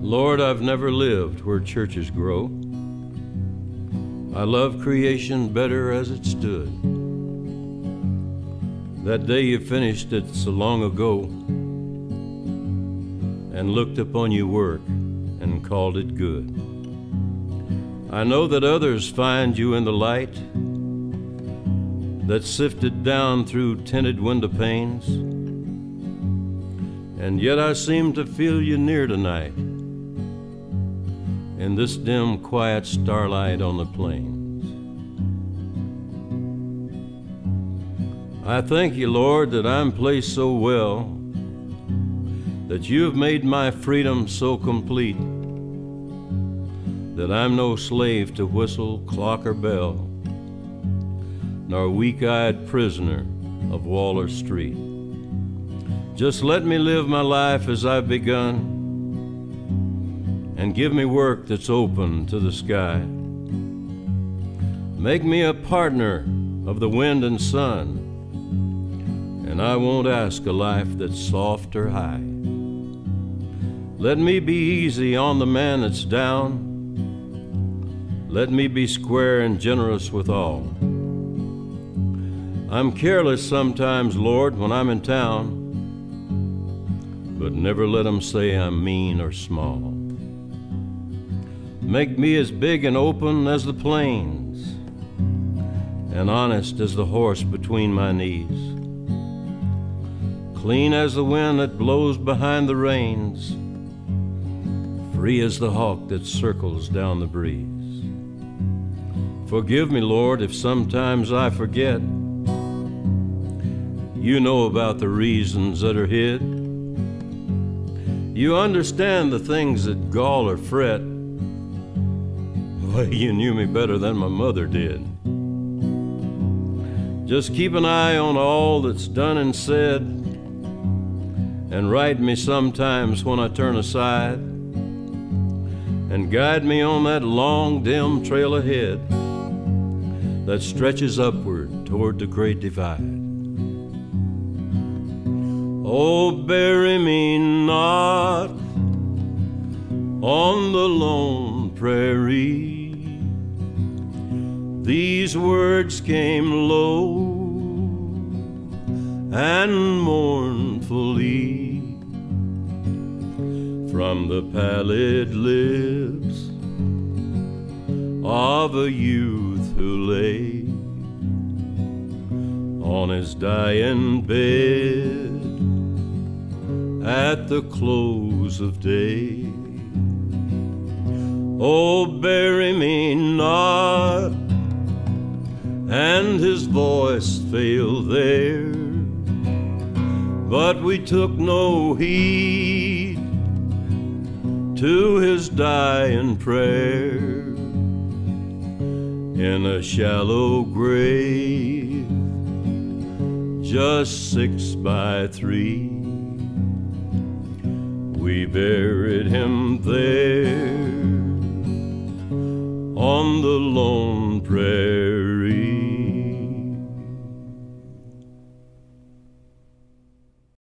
Lord, I've never lived where churches grow. I love creation better as it stood. That day you finished it so long ago, and looked upon you work and called it good. I know that others find you in the light that sifted down through tinted window panes, and yet I seem to feel you near tonight in this dim, quiet starlight on the plains. I thank you, Lord, that I'm placed so well, that you have made my freedom so complete, that I'm no slave to whistle, clock, or bell, nor weak-eyed prisoner of wall or street. Just let me live my life as I've begun, and give me work that's open to the sky. Make me a partner of the wind and sun, and I won't ask a life that's soft or high. Let me be easy on the man that's down. Let me be square and generous with all. I'm careless sometimes, Lord, when I'm in town, but never let 'em say I'm mean or small. Make me as big and open as the plains, and honest as the horse between my knees, clean as the wind that blows behind the reins, free as the hawk that circles down the breeze. Forgive me, Lord, if sometimes I forget. You know about the reasons that are hid. You understand the things that gall or fret. Well, you knew me better than my mother did. Just keep an eye on all that's done and said, and right me sometimes when I turn aside, and guide me on that long, dim trail ahead that stretches upward toward the great divide. Oh, bury me not on the lone prairie. These words came low and mournfully from the pallid lips of a youth who lay on his dying bed at the close of day. Oh, bury me not, and his voice failed there, but we took no heed to his dying prayer. In a shallow grave, just 6 by 3, we buried him there on the lone prairie.